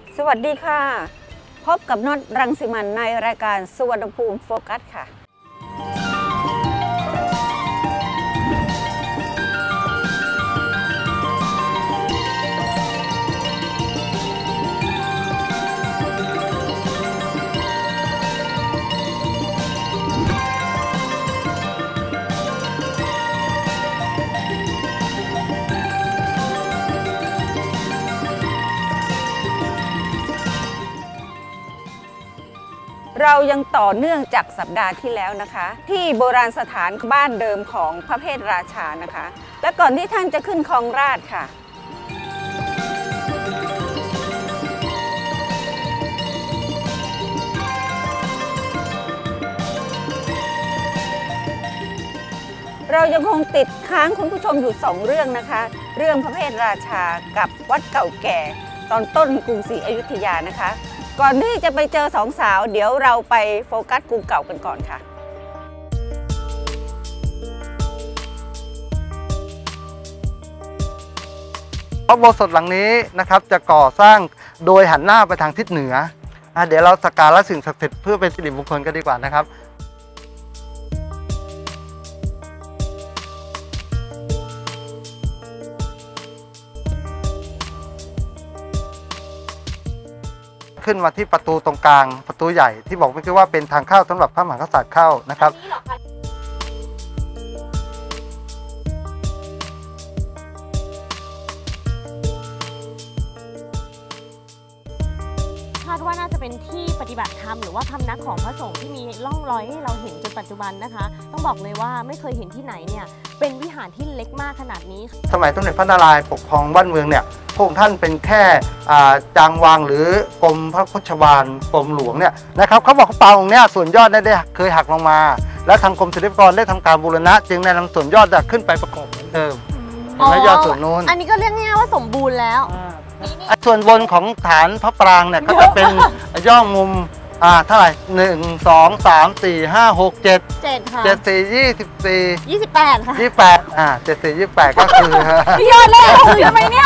สวัสดีค่ะพบกับน็อตรังสิมันในรายการสุวรรณภูมิโฟกัสค่ะเรายังต่อเนื่องจากสัปดาห์ที่แล้วนะคะที่โบราณสถานบ้านเดิมของพระเพทราชานะคะและก่อนที่ท่านจะขึ้นครองราชย์ค่ะเรายังคงติดค้างคุณผู้ชมอยู่2เรื่องนะคะเรื่องพระเพทราชากับวัดเก่าแก่ตอนต้นกรุงศรีอยุธยานะคะก่อนที่จะไปเจอสองสาวเดี๋ยวเราไปโฟกัสกรุงเก่ากันก่อนค่ะพระอุโบสถหลังนี้นะครับจะก่อสร้างโดยหันหน้าไปทางทิศเหนือเดี๋ยวเราสักการะสิ่งศักดิ์สิทธิ์เพื่อเป็นสิริมงคลกันดีกว่านะครับขึ้นมาที่ประตูตรงกลางประตูใหญ่ที่บอกเมื่อกี้ว่าเป็นทางเข้าสำหรับพระมหากษัตริย์เข้านะครับคาดว่าน่าจะเป็นที่ปฏิบัติธรรมหรือว่าพำนักของพระสงฆ์ที่มีร่องรอยให้เราเห็นจนปัจจุบันนะคะต้องบอกเลยว่าไม่เคยเห็นที่ไหนเนี่ยเป็นวิหารที่เล็กมากขนาดนี้สมัยสมเด็จพระนารายณ์ปกครองบ้านเมืองเนี่ยพระองค์ท่านเป็นแค่จางวางหรือกรมพระโคชบาลกรมหลวงเนี่ยนะครับเขาบอกเขาเปล่าองค์เนี่ยส่วนยอดได้เคยหักลงมาและทางกรมศิลปากรได้ทำการบูรณะจึงได้นำส่วนยอดขึ้นไปประกอบเหมือนเดิมและยอดส่วนนู้นอันนี้ก็เรียกง่ายๆว่าสมบูรณ์แล้วส่วนบนของฐานพระปรางเนี่ยก็จะเป็นย่อมุมเท่าไหร่1 2 3 4 5 6 7 ค่ะ 7 4 24 28ค่ะ 28 7 4 28ก็คือยอดเลยคือทำไมเนี่ย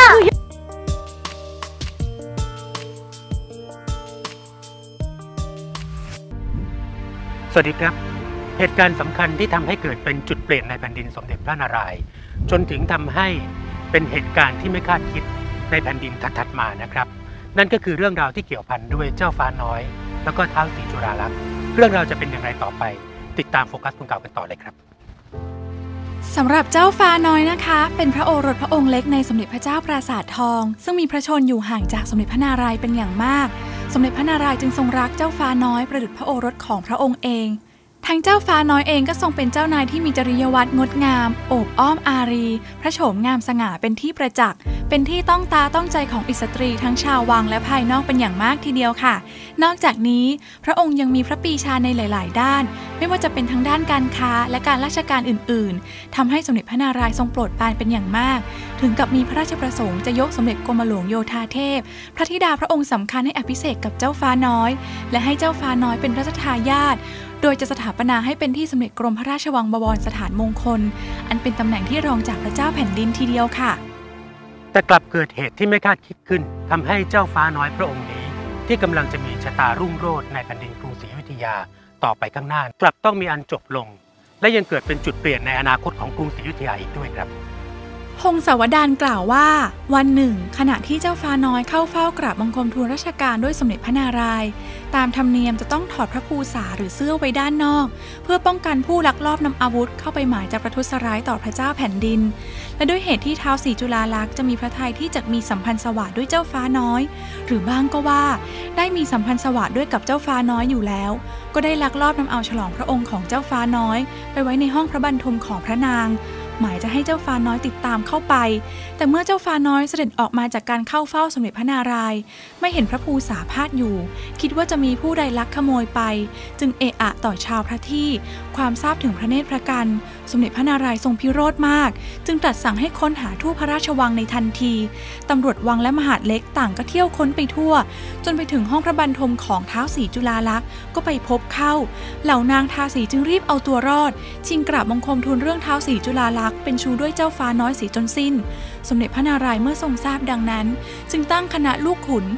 สวัสดีครับเหตุการณ์สำคัญที่ทำให้เกิดเป็นจุดเปลี่ยนในแผ่นดินสมเด็จพระนารายณ์จนถึงทำให้เป็นเหตุการณ์ที่ไม่คาดคิดในแผ่นดินถัดมานะครับนั่นก็คือเรื่องราวที่เกี่ยวพันด้วยเจ้าฟ้าน้อยแล้วก็ท้าวศรีจุฬาลักษณ์เรื่องราวจะเป็นอย่างไรต่อไปติดตามโฟกัสกรุงเก่ากันต่อเลยครับสำหรับเจ้าฟ้าน้อยนะคะเป็นพระโอรสพระองค์เล็กในสมเด็จพระเจ้าปราสาททองซึ่งมีพระชนอยู่ห่างจากสมเด็จพระนารายณ์เป็นอย่างมากสมเด็จพระนารายณ์จึงทรงรักเจ้าฟ้าน้อยประดุจพระโอรสของพระองค์เองทั้งเจ้าฟ้าน้อยเองก็ทรงเป็นเจ้านายที่มีจริยวัตรงดงามโอบอ้อมอารีพระโฉมงามสง่าเป็นที่ประจักษ์เป็นที่ต้องตาต้องใจของอิสตรีทั้งชาววังและภายนอกเป็นอย่างมากทีเดียวค่ะนอกจากนี้พระองค์ยังมีพระปรีชาในหลายๆด้านไม่ว่าจะเป็นทั้งด้านการค้าและการราชการอื่นๆทำให้สมเด็จพระนารายณ์ทรงโปรดปรานเป็นอย่างมากถึงกับมีพระราชประสงค์จะยกสมเด็จกรมหลวงโยธาเทพพระธิดาพระองค์สำคัญให้อภิเษกกับเจ้าฟ้าน้อยและให้เจ้าฟ้าน้อยเป็นพระราชทายาทโดยจะสถาปนาให้เป็นที่สมเด็จกรมพระราชวังบวรสถานมงคลอันเป็นตำแหน่งที่รองจากพระเจ้าแผ่นดินทีเดียวค่ะแต่กลับเกิดเหตุที่ไม่คาดคิดขึ้นทำให้เจ้าฟ้าน้อยพระองค์นี้ที่กำลังจะมีชะตารุ่งโรจน์ในแผ่นดินกรุงศรีอยุธยาต่อไปข้างหน้ากลับต้องมีอันจบลงและยังเกิดเป็นจุดเปลี่ยนในอนาคตของกรุงศรีอยุธยาอีกด้วยครับพงศาวดารกล่าวว่าวันหนึ่งขณะที่เจ้าฟ้าน้อยเข้าเฝ้ากราบบังคมทูลราชการด้วยสมเด็จพระนารายณ์ตามธรรมเนียมจะต้องถอดพระภูษาหรือเสื้อไว้ด้านนอกเพื่อป้องกันผู้ลักลอบนำอาวุธเข้าไปหมายจะประทุษร้ายต่อพระเจ้าแผ่นดินและด้วยเหตุที่ท้าวศรีจุฬาลักษณ์จะมีพระทัยที่จะมีสัมพันธ์สวาทด้วยเจ้าฟ้าน้อยหรือบ้างก็ว่าได้มีสัมพันธ์สวาทด้วยกับเจ้าฟ้าน้อยอยู่แล้วก็ได้ลักลอบนำเอาฉลองพระองค์ของเจ้าฟ้าน้อยไปไว้ในห้องพระบรรทมของพระนางหมายจะให้เจ้าฟ้าน้อยติดตามเข้าไปแต่เมื่อเจ้าฟ้าน้อยเสด็จออกมาจากการเข้าเฝ้าสมเด็จพระนารายณ์ไม่เห็นพระภูษาพาดอยู่คิดว่าจะมีผู้ใดลักขโมยไปจึงเอะอะต่อชาวพระที่ความทราบถึงพระเนตรพระกันสมเด็จพระนารายณ์ทรงพิโรธมากจึงตรัสสั่งให้ค้นหาทั่วพระราชวังในทันทีตำรวจวังและมหาดเล็กต่างก็เที่ยวค้นไปทั่วจนไปถึงห้องพระบรรทมของท้าวศรีจุฬาลักษณ์ก็ไปพบเข้าเหล่านางทาสีจึงรีบเอาตัวรอดชิงกราบบังคมทูลเรื่องท้าวศรีจุฬาลักษณ์เป็นชู้ด้วยเจ้าฟ้าน้อยเสียจนสิ้นสมเด็จพระนารายณ์เมื่อทรงทราบดังนั้นจึงตั้งคณะลูกขุน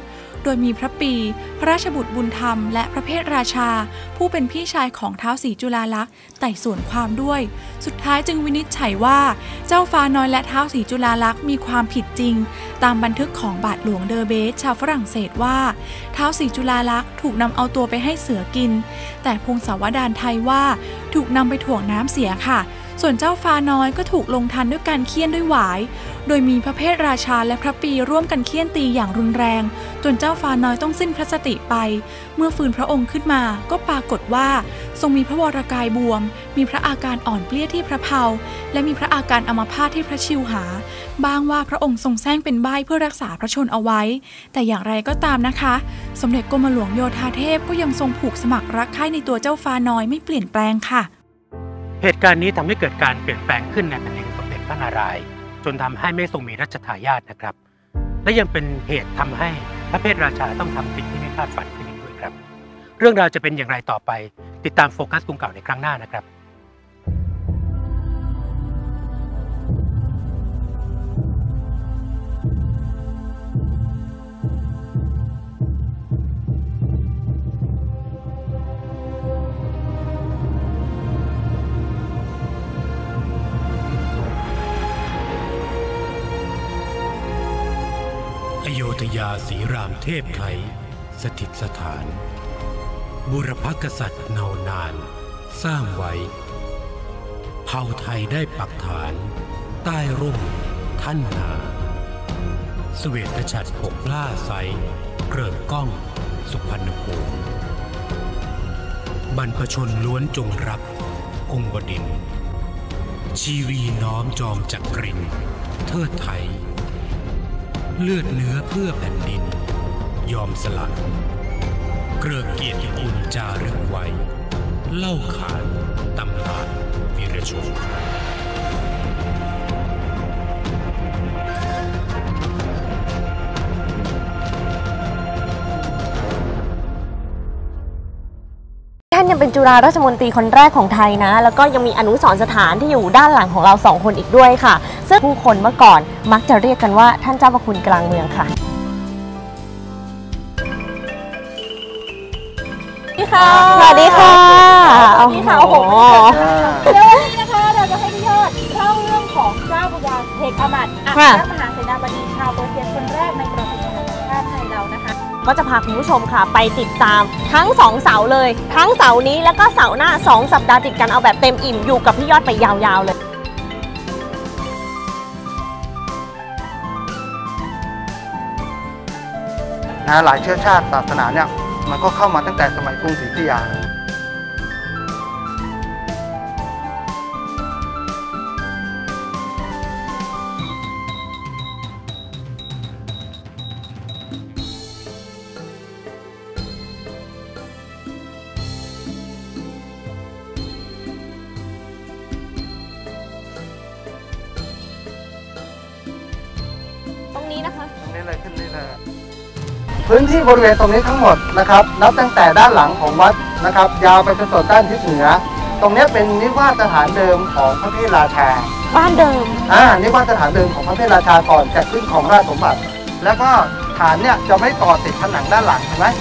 โดยมีพระปีพระราชบุตรบุญธรรมและพระเพทราชาผู้เป็นพี่ชายของท้าวศรีจุฬาลักษณ์ไต่สวนความด้วยสุดท้ายจึงวินิจฉัยว่าเจ้าฟ้าน้อยและท้าวศรีจุฬาลักษณ์มีความผิดจริงตามบันทึกของบาทหลวงเดอเบสชาวฝรั่งเศสว่าท้าวศรีจุฬาลักษณ์ถูกนำเอาตัวไปให้เสือกินแต่พงศาวดารไทยว่าถูกนำไปถ่วงน้ำเสียค่ะส่วนเจ้าฟ้าน้อยก็ถูกลงทันด้วยการเฆี่ยนด้วยหวายโดยมีพระเพทราชาและพระปีร่วมกันเฆี่ยนตีอย่างรุนแรงจนเจ้าฟ้าน้อยต้องสิ้นพระสติไปเมื่อฟื้นพระองค์ขึ้นมาก็ปรากฏว่าทรงมีพระวรกายบวมมีพระอาการอ่อนเปลี้ยที่พระเพาและมีพระอาการอัมพาตที่พระชิวหาบ้างว่าพระองค์ทรงแซงเป็นใบ้เพื่อรักษาพระชนเอาไว้แต่อย่างไรก็ตามนะคะสมเด็จกรมหลวงโยธาเทพก็ยังทรงผูกสมัครรักใคร่ในตัวเจ้าฟ้าน้อยไม่เปลี่ยนแปลงค่ะเหตุการณ์นี้ทำให้เกิดการเปลี่ยนแปลงขึ้นในแผ่นดินสมเด็จพระนารายณ์จนทำให้ไม่ทรงมีรัชทายาทนะครับและยังเป็นเหตุทำให้พระเพทราชาต้องทำสิ่งที่ไม่คาดฝันขึ้นอีกด้วยครับเรื่องราวจะเป็นอย่างไรต่อไปติดตามโฟกัสกรุงเก่าในครั้งหน้านะครับอโยธยาศรีรามเทพไทยสถิตสถานบุรพกษัตริย์เนานานสร้างไว้เผ่าไทยได้ปักฐานใต้ร่มท่านนาเสวตฉัตรปกล่าไซเกริกก้องสุพรรณภูมิบรรพชนล้วนจงรักองค์บดินทร์ชีวีน้อมจอมจักรินเทิดไทยเลือดเนื้อเพื่อแผ่นดินยอมสละเกริกเกียรติคุณจารึกไว้เล่าขานตำนานวีรชนท่านยังเป็นจุฬาราชมนตรีคนแรกของไทยนะแล้วก็ยังมีอนุสรณ์สถานที่อยู่ด้านหลังของเรา2คนอีกด้วยค่ะซึ่งผู้คนเมื่อก่อนมักจะเรียกกันว่าท่านเจ้าพระคุณกลางเมืองค่ะสวัสดีค่ะสวัสดีค่ะโอ้โหเดี๋ยววันนี้นะคะเราจะให้พี่ยอดเล่าเรื่องของเจ้าพระยาเทกอมัดอัครมหาเสนาบดีชาวเปอร์เซียคนแรกในประวัติศาสตร์ชาติไทยเรานะคะก็จะพาคุณผู้ชมค่ะไปติดตามทั้ง2เสาร์เลยทั้งเสาร์นี้แล้วก็เสาร์หน้า2สัปดาห์ติดกันเอาแบบเต็มอิ่มอยู่กับพี่ยอดไปยาวๆเลยหลายเชื้อชาติศาสนาเนี่ยมันก็เข้ามาตั้งแต่สมัยกรุงศรีอยุธยาตรงนี้นะคะตรงนี้เลยขึ้นนี่เลยพื้นที่บริเวณตรงนี้ทั้งหมดนะครับนับตั้งแต่ด้านหลังของวัดนะครับยาวไปจนสุดด้านทิศเหนือตรงนี้เป็นนิวาสสถานเดิมของพระเพทราชาบ้านเดิมนิวาสสถานเดิมของพระเพทราชาก่อนจะขึ้นของราชสมบัติแล้วก็ฐานเนี่ยจะไม่ต่อติดผนังด้านหลังเห็นไหม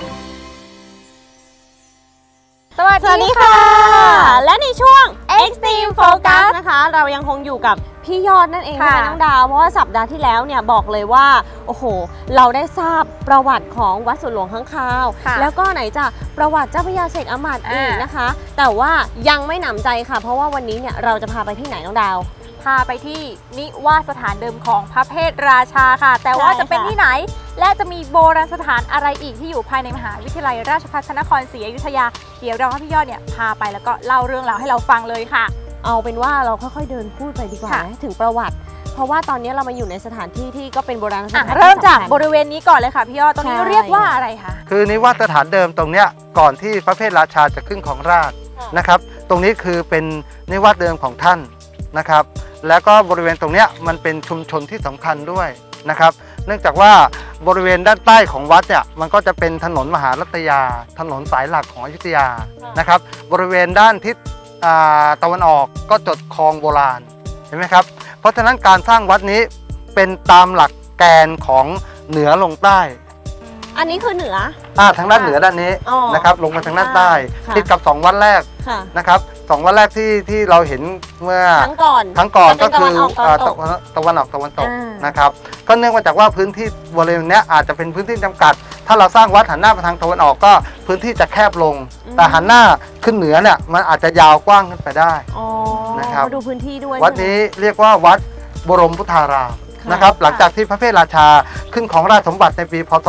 สวัสดีค่ะและในช่วง Extreme Focus นะคะเรายังคงอยู่กับพี่ยอดนั่นเองค่ะน้องดาวเพราะว่าสัปดาห์ที่แล้วเนี่ยบอกเลยว่าโอ้โหเราได้ทราบประวัติของวัดสวนหลวงข้างคาวแล้วก็ไหนจะประวัติเจ้าพระยาเสกอมัดอีกนะคะแต่ว่ายังไม่หนำใจค่ะเพราะว่าวันนี้เนี่ยเราจะพาไปที่ไหนน้องดาวพาไปที่นิวาสสถานเดิมของพระเพทราชาค่ะแต่ว่าจะเป็นที่ไหนและจะมีโบราณสถานอะไรอีกที่อยู่ภายในมหาวิทยาลัยราชภัฏพระนครศรีอยุธยาเดี๋ยวเราให้พี่ยอดเนี่ยพาไปแล้วก็เล่าเรื่องราวให้เราฟังเลยค่ะเอาเป็นว่าเราค่อยๆเดินพูดไปดีกว่าถึงประวัติเพราะว่าตอนนี้เรามาอยู่ในสถานที่ที่ก็เป็นโบราณสถานเริ่มจากบริเวณนี้ก่อนเลยค่ะพี่ยอดตรงนี้เรียกว่าอะไรคะคือนิวาสสถานเดิมตรงเนี้ยก่อนที่พระเพทราชาจะขึ้นของราชนะครับตรงนี้คือเป็นนิวาสเดิมของท่านนะครับแล้วก็บริเวณตรงเนี้ยมันเป็นชุมชนที่สำคัญด้วยนะครับเนื่องจากว่าบริเวณด้านใต้ของวัดเนี่ยมันก็จะเป็นถนนมหารัตยาถนนสายหลักของอยุธยานะครับบริเวณด้านทิศตะวันออกก็จดคลองโบราณเห็นไหมครับเพราะฉะนั้นการสร้างวัดนี้เป็นตามหลักแกนของเหนือลงใต้อันนี้คือเหนือทางด้านเหนือด้านนี้อ๋อนะครับลงมาทางด้านใต้ค่ะติดกับ2 วัดแรกค่ะนะครับ2 วัดแรกที่เราเห็นเมื่อครั้งก่อนครั้งก่อนจะก็เป็นคือตะวันออกตะวันตกตะวันออกตะวันตกอ่านนะครับก็เนื่องมาจากว่าพื้นที่บริเวณเนี้ยอาจจะเป็นพื้นที่จำกัด ถ้าเราสร้างวัดหันหน้าไปทางตะวันออกก็พื้นที่จะแคบลง แต่หันหน้าขึ้นเหนือเนี่ยมันอาจจะยาวกว้างขึ้นไปได้อ๋อนะครับมาดูพื้นที่ด้วยวัดนี้เรียกว่าวัดบรมพุทธารามค่ะนะครับหลังจากที่พระเพทราชาขึ้นของราชสมบัติในปีพศ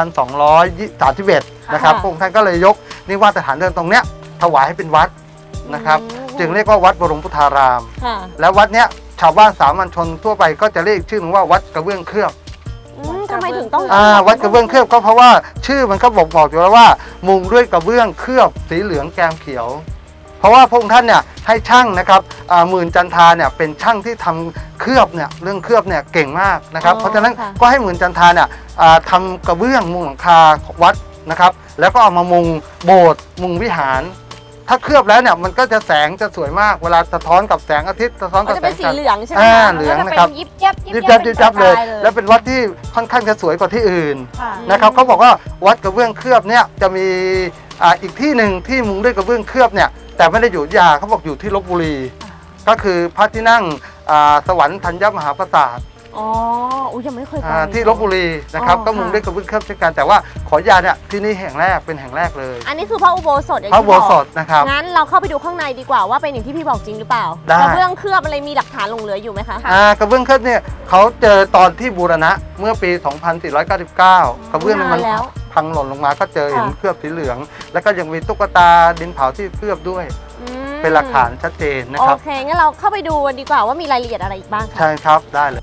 2231 นะครับพระองค์ท่านก็เลยยกนิวาสสถานเดิมตรงเนี้ยถวายให้เป็นวัดนะครับจึงเรียกว่าวัดบรมพุทธารามค่ะแล้ววัดเนี้ยชาวบ้านสามัญชนทั่วไปก็จะเรียกชื่อว่าวัดกระเบื้องเคลือบทำไมถึงต้องวัดกระเบื้องเคลือบก็เพราะว่าชื่อมันก็บอกอยู่แล้วว่ามุงด้วยกระเบื้องเคลือบสีเหลืองแกมเขียว เพราะว่าพระองค์ท่านเนี่ยให้ช่างนะครับหมื่นจันทาเนี่ยเป็นช่างที่ทำเคลือบเนี่ยเรื่องเคลือบเนี่ยเก่งมากนะครับเพราะฉะนั้นก็ให้หมื่นจันทาเนี่ยทำกระเบื้องมุงหลังคาวัดนะครับแล้วก็เอามามุงโบสถ์มุงวิหารถ้าเคลือบแล้วเนี่ยมันก็จะแสงจะสวยมากเวลาสะท้อนกับแสงอาทิตย์สะท้อนก็กับจะแสเป็นงสีจันทเหร์ลืองใช่ไหมคะเหลืองนะครับยิบยับยิบยับยิบยับเลยป็นประกาและเป็นวัดที่ค่อนข้างจะสวยกว่าที่อื่นค่ะนะครับเขาบอกว่าวัดกระเบื้องเคลือบเนี่ยจะมีอีกที่หนึ่งที่มุงด้วยกระเบื้องเคลือบเนี่ยแต่ไม่ได้อยู่อยุธยาเขาบอกอยู่ที่ลพบุรี ก็คือพระที่นั่งสวรรค์ธัญมหาปราสาทอ๋ออุ้ยยังไม่เคยไปที่ลพบุรีนะครับอ๋อก็มุงค่ะด้วยกระเบื้องเคลือบเช่นกันแต่ว่าขออนุญาตเนี่ยที่นี่แห่งแรกเป็นแห่งแรกเลยอันนี้คือพระอุโบสถอย่างพระที่อุโบบอกสถนะครับงั้นเราเข้าไปดูข้างในดีกว่าว่าเป็นอย่างที่พี่บอกจริงหรือเปล่าได้กระเบื้องเคลือบอะไรมีหลักฐานหลงเหลืออยู่ไหมคะกระเบื้องเคลือบเนี่ยเขาเจอตอนที่บูรณะเมื่อปี 2499 กระเบื้องเนี่ยมันนานแล้วพังหล่นลงมาก็เจอเห็นค่ะเคลือบสีเหลือง แล้วก็ยังมีตุ๊กตาดินเผาที่เคลือบด้วยอืมเป็นหลักฐานชัดเจนนะโอครับเคงั้นเราเข้าไปดูกันดีกว่าว่ามีรายละเอียดอะไรอีกบ้างค่ะใช่ครับได้เลย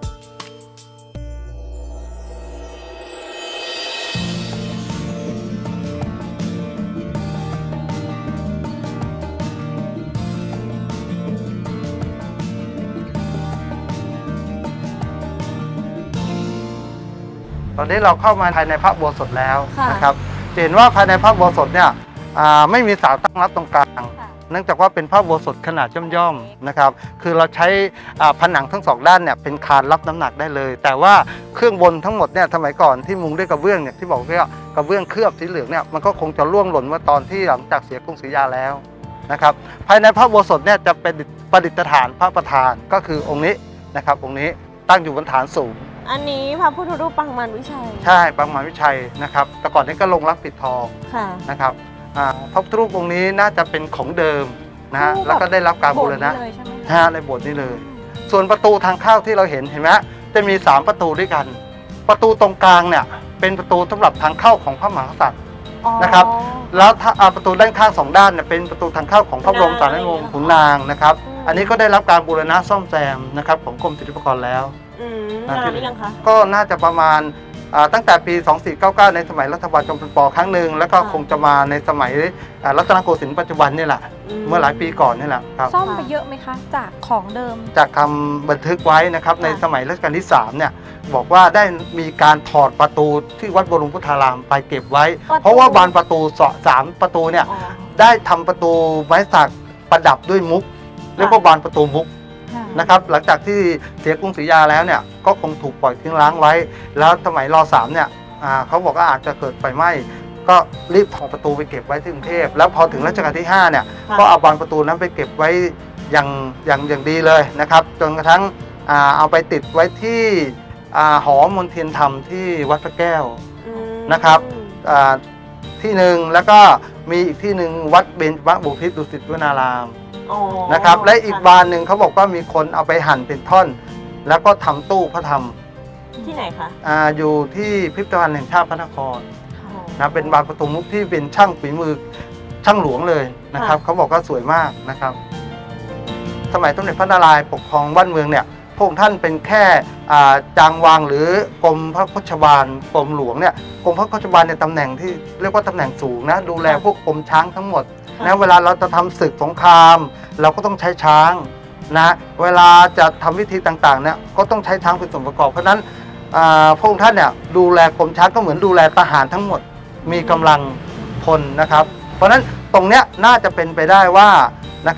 ตอนนี้เราเข้ามาภายในพระอุโบสถแล้วค่ะนะครับจะเห็นว่าภายในพระอุโบสถเนี่ยไม่มีเสาตั้งรับตรงกลาง เนื่องจากว่าเป็นพระอุโบสถขนาดย่อมๆนะครับคือเราใช้ผนังทั้งสองด้านเนี่ยเป็นคานรับน้ำหนักได้เลย แต่ว่าเครื่องบนทั้งหมดเนี่ยสมัยก่อนที่มุงด้วยกระเบื้องเนี่ยที่บอกว่ากระเบื้องเคลือบสีเหลืองเนี่ยมันก็คงจะร่วงหล่นเมื่อตอนที่หลังจากเสียกรุงศรีอยุธยาแล้วนะครับภายในพระอุโบสถเนี่ยจะเป็นประดิษฐานพระประธานก็คือองค์นี้นะครับองค์นี้ตั้งอยู่บนฐานสูงอันนี้พระพุทธรูปปังมันวิชัยใช่ปังมารวิชัยนะครับแต่ก่อนนี้ก็ลงรักปิดทองค่ะนะครับพระพุทธรูปองค์นี้น่าจะเป็นของเดิมนะฮะแล้วก็ได้รับการบูรณะโบสถ์นี้เลยใช่ไหมในโบสถ์นี้เลย ส่วนประตูทางเข้าที่เราเห็นไหมจะมี3ประตูด้วยกัน ประตูตรงกลางเนี่ยเป็นประตูสำหรับทางเข้าของพระมหากษัตริย์อ๋อนะครับแล้วถ้าประตูด้านข้าง2ด้านเนี่ยเป็นประตูทางเข้าของพระบรมสารีวงศ์ขุนนางนะครับอันนี้ก็ได้รับการบูรณะซ่อมแซมนะครับของกรมศิลปากรแล้วนานหรือยังคะก็น่าจะประมาณตั้งแต่ปี 2499 ในสมัยรัฐบาลจอมพลป.ครั้งหนึ่งแล้วก็คงจะมาในสมัยรัตนโกสินทร์ปัจจุบันนี่แหละเมื่อหลายปีก่อนนี่แหละครับซ่อมไปเยอะไหมคะ จากของเดิมจากคำบันทึกไว้นะครับในสมัยรัชกาลที่3เนี่ยบอกว่าได้มีการถอดประตูที่วัดบรมพุทธารามไปเก็บไว้ เพราะว่าบานประตู3ประตูเนี่ยได้ทำประตูไม้สักประดับด้วยมุกเรียกว่าบานประตูมุกนะครับหลังจากที่เสียกรุงศรีอยุธยาแล้วเนี่ยก็คงถูกปล่อยทิ้งร้างไว้ แล้วสมัยร.3 เนี่ยเขาบอกว่าอาจจะเกิดไฟไหม้ก็รีบถอดประตูไปเก็บไว้ที่กรุงเทพแล้วพอถึงรัชกาลที่5เนี่ยก็เอาบานประตูนั้นไปเก็บไว้อย่างดีเลยนะครับจนกระทั่งเอาไปติดไว้ที่หอมนเทียนธรรมที่วัดพระแก้วนะครับที่หนึ่งแล้วก็มีอีกที่หนึ่งวัดเบญจมบพิตรดุสิตวนารามนะครับและอีกบานหนึ่งเขาบอกว่ามีคนเอาไปหั่นเป็นท่อน แล้วก็ทำตู้พระธรรมที่ไหนคะอยู่ที่พิพิธภัณฑ์แห่งชาติพระนครนะเป็นบานประตูมุกที่เป็นช่างฝีมือช่างหลวงเลยนะครับเขาบอกว่าสวยมากนะครับสมัยสมเด็จพระนารายณ์ปกครองบ้านเมืองเนี่ยพระองค์ท่านเป็นแค่จางวางหรือกรมพระโคชบาลกรมหลวงเนี่ยกรมพระโคชบาลในตำแหน่งที่เรียกว่าตำแหน่งสูงนะดูแลพวกกรมช้างทั้งหมดนะเวลาเราจะทำศึกสงครามเราก็ต้องใช้ช้างนะเวลาจะทำพิธีต่างๆเนี่ยก็ต้องใช้ช้างเป็นส่วนประกอบเพราะฉะนั้นพระองค์ท่านเนี่ยดูแลกรมช้างก็เหมือนดูแลทหารทั้งหมดมีกำลังพลนะครับเพราะฉะนั้นตรงเนี้ยน่าจะเป็นไปได้ว่านะครับ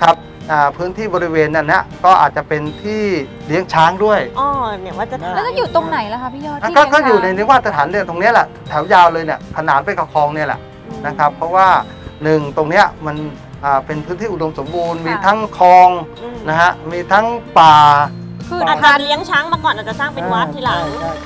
พื้นที่บริเวณนั้นนะก็อาจจะเป็นที่เลี้ยงช้างด้วยอ๋อเนี่ยว่าจะถามแล้วจะอยู่ตรงไหนล่ะคะพี่ยอดที่ก็อยู่ในเลี้งนิวาสถานเนี่ยตรงเนี้ยแหละแถวยาวเลยเนี่ยขนานไปกับคลองเนี่ยแหละนะครับเพราะว่าหนึ่งตรงเนี้ยมันเป็นพื้นที่อุดมสมบูรณ์มีทั้งคลองนะฮะมีทั้งป่าคืออาจารย์เลี้ยงช้างมาก่อนอาจจะสร้างเป็นวัดทีหลังใช่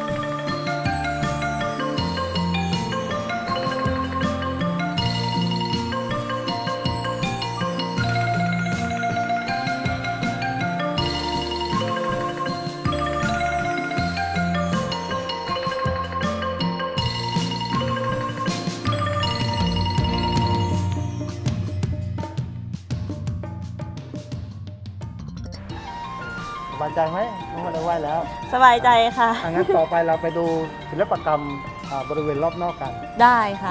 สบายใจไหมน้องมาได้ไหว้แล้วสบายใจค่ะงั้นต่อไปเราไปดูศิลปกรรมบริเวณรอบนอกกันได้ค่ะ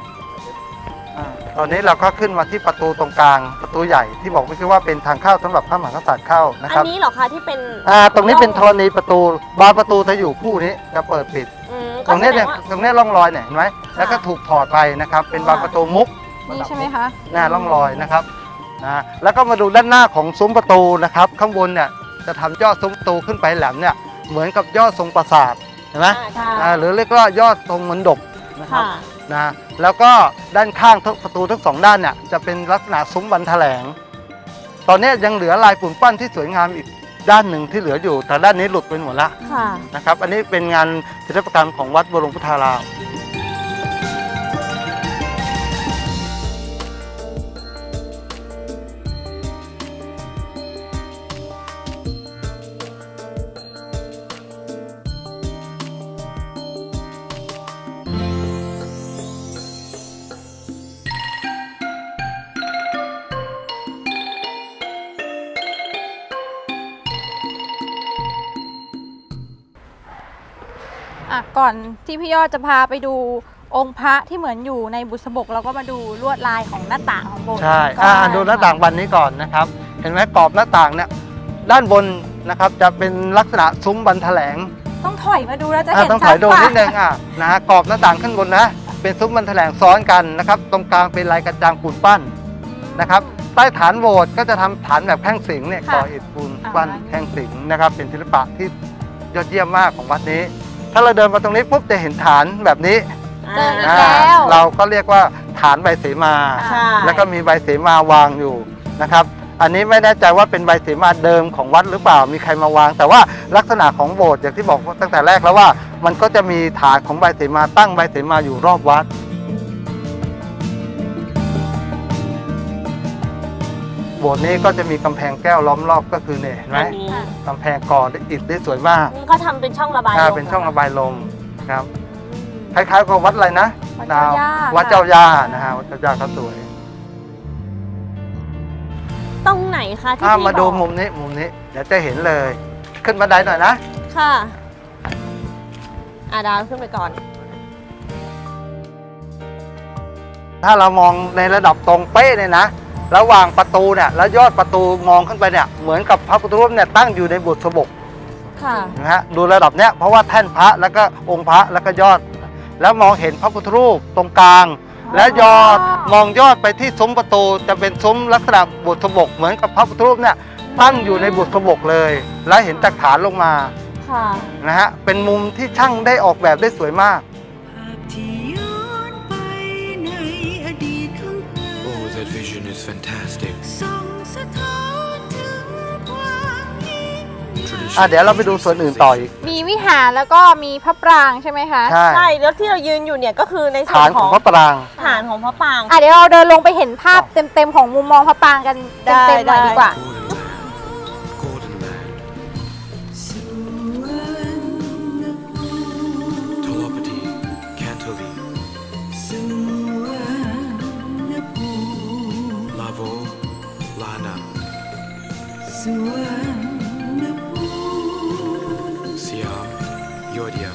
ตอนนี้เราก็ขึ้นมาที่ประตูตรงกลางประตูใหญ่ที่บอกไม่ใช่ว่าเป็นทางเข้าสำหรับพระมหากษัตริย์เข้านะคอัรับนนี้เหรอคะที่เป็นตรงนี้เป็นธรณีประตูบานประตูจะอยู่คู่นี้จะเปิดปิด ตก็รงแสนี้ดเนี่ยงว่าตรงนี้ร่องรอยเนี่ยเห็นไหมแล้วก็ถูกถอดไปนะครับเป็นบานประตูมุกนี่ใช่ไหมคะร่องรอยนะครับนะแล้วก็มาดูด้านหน้าของซุ้มประตูนะครับข้างบนเนี่ยจะทำยอดซุ้มประตูขึ้นไปแหลมเนี่ยเหมือนกับยอดทรงปราสาทเห็นไหม หรือเรียกว่ายอดทรงมณฑปนะครับค่ะนะแล้วก็ด้านข้างประตูทั้งสองด้านเนี่ยจะเป็นลักษณะซุ้มบรรแถลง ตอนนี้ยังเหลือลายปูนปั้นที่สวยงามอีกด้านหนึ่งที่เหลืออยู่แต่ด้านนี้หลุดไปหมดละค่ะนะครับอันนี้เป็นงานศิลปกรรมของวัดบรมพุทธารามก่อนที่พี่ยอดจะพาไปดูองค์พระที่เหมือนอยู่ในบุษบกเราก็มาดูลวดลายของหน้าต่างของโบสถ์ใช่ก่อนดูหน้าต่างบานนี้ก่อนนะครับ เห็นไหมกรอบหน้าต่างเนี่ยด้านบนนะครับจะเป็นลักษณะซุ้มบรรแถลงต้องถอยมาดูแล้วจะเห็นต้องถชัอดยดูกว่านิดนึงนะฮะกรอบหน้าต่างขึ้นบนนะเป็นซุ้มบรรแถลงซ้อนกันนะครับตรงกลางเป็นลายกระจางปูนปั้นนะครับใต้ฐานโบสถ์ก็จะทำฐานแบบแข้งสิงเนี่ยก่ออิฐปูนปั้นแข้งสิงนะครับเป็นศิลปะที่ยอดเยี่ยมมากของวัดนี้ ถ้าเราเดินมาตรงนี้ปุ๊บจะเห็นฐานแบบนี้เจออีกอ่าแล้วเราก็เรียกว่าฐานใบเสมาค่ะแล้วก็มีใบเสมาวางอยู่นะครับ อันนี้ไม่แน่ใจว่าเป็นใบเสมาเดิมของวัดหรือเปล่า มีใครมาวาง แต่ว่าลักษณะของโบสถ์อย่างที่บอกตั้งแต่แรกแล้วว่า มันก็จะมีฐานของใบเสมาตั้งใบเสมาอยู่รอบวัด โบสถ์นี้ก็จะมีกำแพงแก้วล้อมรอบก็คือเนี่ยเห็นไหมอันนี้กำแพงก่อด้วยอิฐได้สวยมากเขาทำเป็นช่องระบายลมเป็นช่องระบายลมครับคล้ายๆกับวัดอะไรนะวัดเจ้าย่าวัดเจ้าย่านะฮะวัดเจ้าย่าก็สวยตรงไหนคะที่พี่มาดูบอกมุมนี้เดี๋ยวจะเห็นเลย ขึ้นบันไดหน่อยนะค่ะดาวขึ้นไปก่อนถ้าเรามองในระดับตรงเป๊ะเลยนะระหว่างประตูเนี่ยแล้วยอดประตูมองขึ้นไปเนี่ยเหมือนกับพระพุทธรูปเนี่ยตั้งอยู่ในบุษบกค่ะนะฮะดูระดับเนี้ยเพราะว่าแท่นพระแล้วก็องค์พระแล้วก็ยอด แล้วมองเห็นพระพุทธรูปตรงกลาง และยอดมองยอดไปที่ซุ้มประตูจะเป็นซุ้มลักษณะบุษบกเหมือนกับพระพุทธรูปเนี่ยตั้งอยู่ในบุษบกเลย แล้วเห็นจากฐานลงมาค่ะนะฮะเป็นมุมที่ช่างได้ออกแบบได้สวยมาก Oh, that vision is fantastic. เดี๋ยวเราไปดูส่วนอื่นต่ออีกมีวิหารแล้วก็มีพระปรางใช่ไหมคะใช่ใช่แล้วที่เรายืนอยู่เนี่ยก็คือในส่วฐานนขขออง งพระปรางฐานของพระปางเดี๋ยวเราเดินลงไปเห็นภาพเต็มๆของมุมมองพระปรางกันได้เต็มๆหน่อยได้ดีกว่า Golden land. Tolopati, Cantoli. Lavo, Lana. Siam, Yodia.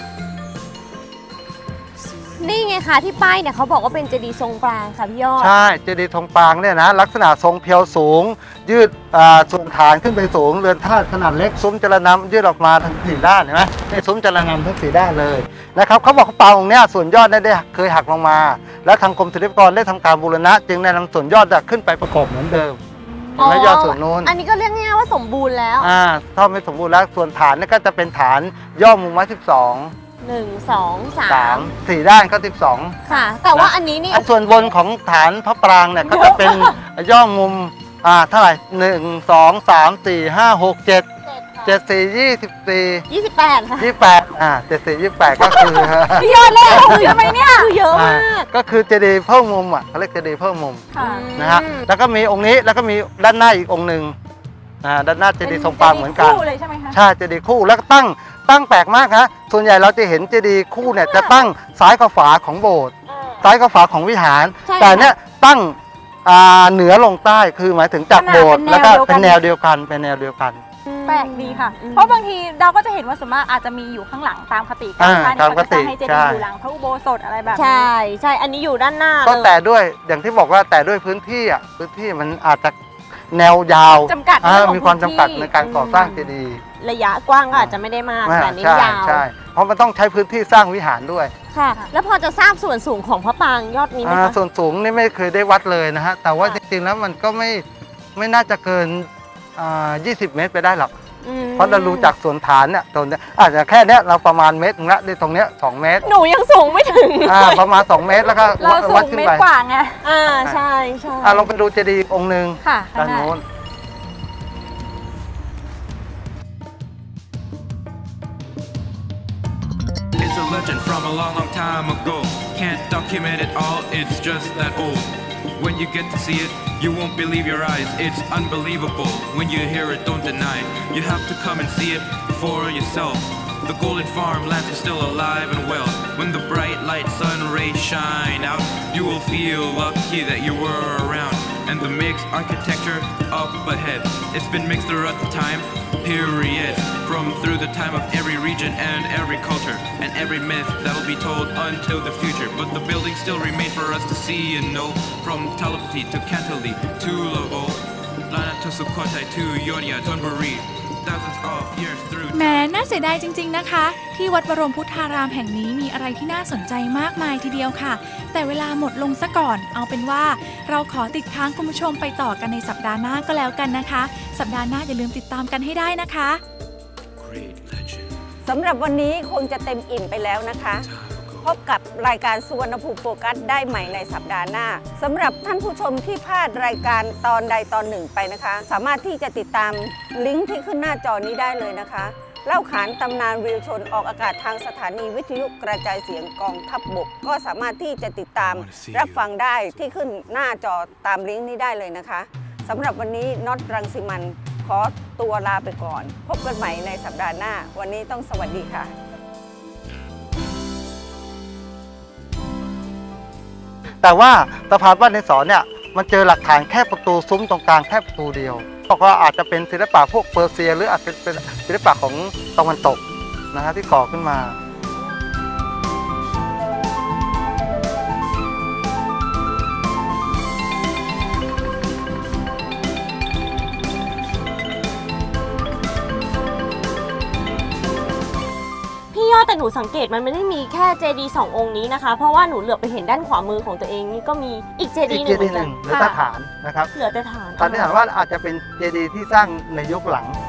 นี่ไงคะที่ป้ายเนี่ยเขาบอกว่าเป็นเจดีย์ทรงกลางค่ะพี่ยอดใช่เจดีย์ทองปางเนี่ยนะลักษณะทรงเพียวสูง ยืดส่วนฐานขึ้นไปสูงเรือนธาตุขนาดเล็กซุ้มจรณำยืดออกมาทั้ง4ด้านเห็นไหมนี่ซุ้มจรณำทั้ง4ด้านเลยนะครับเขาบอกว่าปางองค์เนี้ยส่วนยอดได้เคยหักลงมา แล้วทางกรมศิลปากรได้ทำการบูรณะจึงได้นำส่วนยอดขึ้นไปประกอบเหมือนเดิมเห็นไหมยอดส่วนนู้นอันนี้ก็เรียกง่ายๆว่าสมบูรณ์แล้วถ้าไม่สมบูรณ์แล้วส่วนฐานนี่ก็จะเป็นฐานย่อมุมไว้12 1 2 3 4ด้านก็12 ค่ะ แต่ว่าอันนี้นี่ส่วนบนของฐานพระปรางเนี่ยก็จะเป็นย่อมุมเท่าไหร่1 2 3 4 5 6 7 7 4 24 28ค่ะ 28 7 4 28ก็คือพี่ยอดเลขคือทำไมเนี่ยคือเยอะมากก็คือเจดีย์เพิ่มมุมเขาเรียกเจดีย์เพิ่มมุมค่ะนะฮะแล้วก็มีองค์นี้แล้วก็มีด้านหน้าอีกองค์หนึ่งด้านหน้าเจดีย์ทรงปรางเหมือนกันคู่เลยใช่ไหมคะใช่เจดีย์คู่แล้วก็ตั้งแปลกมากฮะส่วนใหญ่เราจะเห็นเจดีย์คู่เนี่ยจะตั้งซ้ายกับฝาของโบสถ์ซ้ายกับฝาของวิหาร แต่เนี่ยตั้งเหนือลงใต้คือหมายถึงจากโบสถ์แล้วก็เป็นแนวเดียวกันแปลกดีค่ะ เพราะบางทีเราก็จะเห็นว่าส่วนมากอาจจะมีอยู่ข้างหลังตามคติการสร้างเขาจะสร้างให้เจดีย์อยู่หลังพระอุโบสถอะไรแบบนี้ใช่อันนี้อยู่ด้านหน้าก็แต่ด้วยอย่างที่บอกว่าแต่ด้วยพื้นที่มันอาจจะแนวยาวจำกัดมีความจำกัดในการก่อสร้างเจดีย์ระยะกว้างก็อาจจะไม่ได้มากแต่นี้ยาวใช่เพราะมันต้องใช้พื้นที่สร้างวิหารด้วยค่ะแล้วพอจะทราบส่วนสูงของพระปรางยอดนี้ไหมคะส่วนสูงนี่ไม่เคยได้วัดเลยนะฮะแต่ว่าจริงๆแล้วมันก็ไม่น่าจะเกิน20 เมตรไปได้หรอกเพราะเรารู้จากส่วนฐานเนี่ยตรงนี้อาจจะแค่เนี้ยเราประมาณเมตรนึงละในตรงเนี้ย2 เมตรหนูยังสูงไม่ถึงประมาณ2 เมตรแล้วก็เราสูงเมตรกว่าไงใช่ลองไปดูเจดีย์องค์หนึ่งด้านโน้น It's a legend from a long, long time ago. Can't document it all, it's just that old. When you get to see it, you won't believe your eyes. It's unbelievable. When you hear it, don't deny. You have to come and see it for yourself. The golden farmlands are still alive and well. When the bright light sun rays shine out, you will feel lucky that you were around. And the mixed architecture up ahead, it's been mixed throughout the time period, from through the time of every region and every culture and every myth that will be told until the future. But the buildings still remain for us to see and know, from Talapati to Kantali to Lavo, Lana to Sukhothai to Yodia, Thonburi, thousands of years through. แหมน่าเสียดายจริงๆนะคะที่วัดบรมพุทธารามแห่งนี้มีอะไรที่น่าสนใจมากมายทีเดียวค่ะแต่เวลาหมดลงซะก่อนเอาเป็นว่าเราขอติดค้างคุณผู้ชมไปต่อกันในสัปดาห์หน้าก็แล้วกันนะคะสัปดาห์หน้าอย่าลืมติดตามกันให้ได้นะคะสำหรับวันนี้คงจะเต็มอิ่มไปแล้วนะคะพบกับรายการสุวรรณภูมิโฟกัสได้ใหม่ในสัปดาห์หน้าสำหรับท่านผู้ชมที่พลาดรายการตอนใดตอนหนึ่งไปนะคะสามารถที่จะติดตามลิงก์ที่ขึ้นหน้าจอนี้ได้เลยนะคะเล่าขานตำนานวิวชนออกอากาศทางสถานีวิทยุกระจายเสียงกองทัพบกก็สามารถที่จะติดตามรับฟังได้ที่ขึ้นหน้าจอตามลิงก์นี้ได้เลยนะคะสำหรับวันนี้น็อตรังสิมันขอตัวลาไปก่อนพบกันใหม่ในสัปดาห์หน้าวันนี้ต้องสวัสดีค่ะแต่ว่าสะพานบ้านในสอนเนี่ยมันเจอหลักฐานแค่ประตูซุ้มตรงกลางแค่ประตูเดียวก็อาจจะเป็นศิลปะพวกเปอร์เซียหรืออาจจะเป็นศิลปะของตะวันตกนะฮะที่ก่อขึ้นมาแต่หนูสังเกตมันไม่ได้มีแค่เจดีย์2 องค์นี้นะคะเพราะว่าหนูเหลือบไปเห็นด้านขวามือของตัวเองนี่ก็มีอีกเจดีย์หนึ่งเหมือนกันเหลือแต่ฐานนะครับเหลือแต่ฐานสันนิษฐานว่าอาจจะเป็นเจดีย์ที่สร้างในยุคหลัง